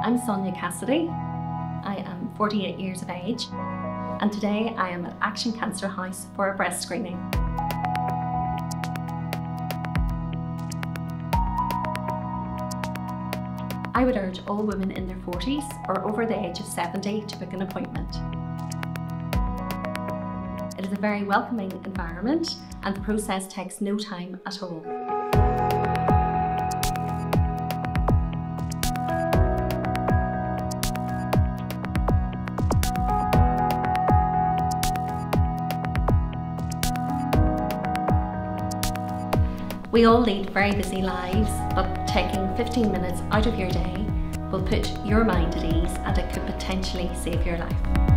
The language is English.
I'm Sonia Cassidy. I am 48 years of age, and today I am at Action Cancer House for a breast screening. I would urge all women in their 40s or over the age of 70 to book an appointment. It is a very welcoming environment and the process takes no time at all. We all lead very busy lives, but taking 15 minutes out of your day will put your mind at ease and it could potentially save your life.